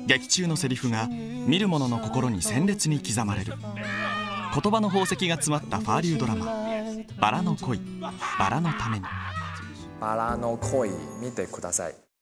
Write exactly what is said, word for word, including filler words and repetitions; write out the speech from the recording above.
劇中のセリフが見る者の心に鮮烈に刻まれる言葉の宝石が詰まったファー流ドラマ「バラの恋バラのために」。 バラの恋見てください。